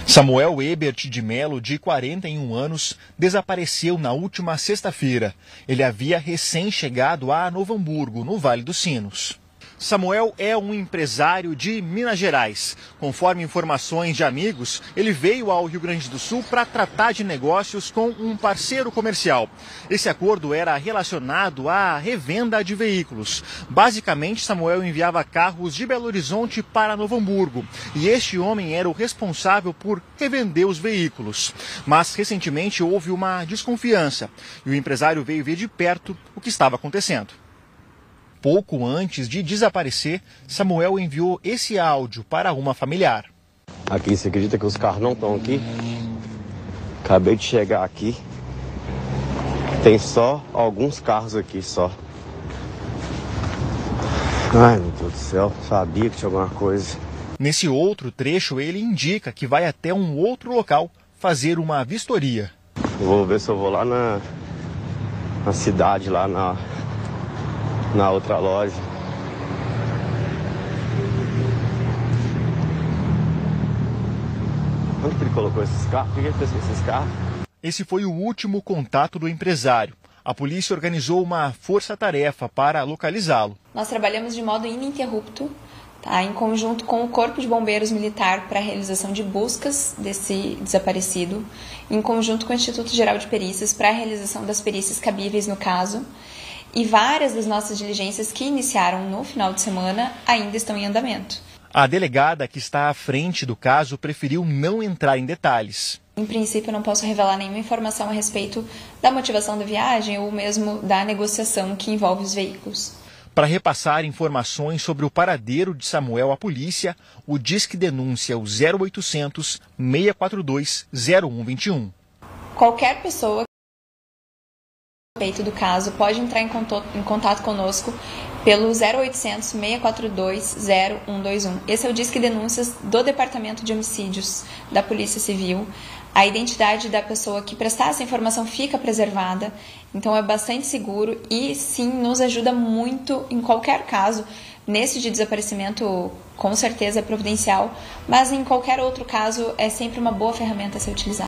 Samuel Ebert de Melo, de 41 anos, desapareceu na última sexta-feira. Ele havia recém-chegado a Novo Hamburgo, no Vale dos Sinos. Samuel é um empresário de Minas Gerais. Conforme informações de amigos, ele veio ao Rio Grande do Sul para tratar de negócios com um parceiro comercial. Esse acordo era relacionado à revenda de veículos. Basicamente, Samuel enviava carros de Belo Horizonte para Novo Hamburgo. E este homem era o responsável por revender os veículos. Mas, recentemente, houve uma desconfiança. E o empresário veio ver de perto o que estava acontecendo. Pouco antes de desaparecer, Samuel enviou esse áudio para uma familiar. Aqui, você acredita que os carros não estão aqui? Acabei de chegar aqui. Tem só alguns carros aqui, só. Ai, meu Deus do céu, sabia que tinha alguma coisa. Nesse outro trecho, ele indica que vai até um outro local fazer uma vistoria. Vou ver se eu vou lá na cidade, lá na outra loja. Onde que ele colocou esses carros? Por que ele fez com esses carros? Esse foi o último contato do empresário. A polícia organizou uma força-tarefa para localizá-lo. Nós trabalhamos de modo ininterrupto, em conjunto com o Corpo de Bombeiros Militar para a realização de buscas desse desaparecido, em conjunto com o Instituto Geral de Perícias para a realização das perícias cabíveis no caso. E várias das nossas diligências que iniciaram no final de semana ainda estão em andamento. A delegada que está à frente do caso preferiu não entrar em detalhes. Em princípio, eu não posso revelar nenhuma informação a respeito da motivação da viagem ou mesmo da negociação que envolve os veículos. Para repassar informações sobre o paradeiro de Samuel à polícia, o Disque Denúncia o 0800 642 0121. Qualquer pessoa respeito do caso pode entrar em contato conosco pelo 0800 642 0121. Esse é o Disque Denúncias do Departamento de Homicídios da Polícia Civil. A identidade da pessoa que prestar essa informação fica preservada, então é bastante seguro e sim nos ajuda muito em qualquer caso. Nesse de desaparecimento, com certeza é providencial, mas em qualquer outro caso é sempre uma boa ferramenta a ser utilizada.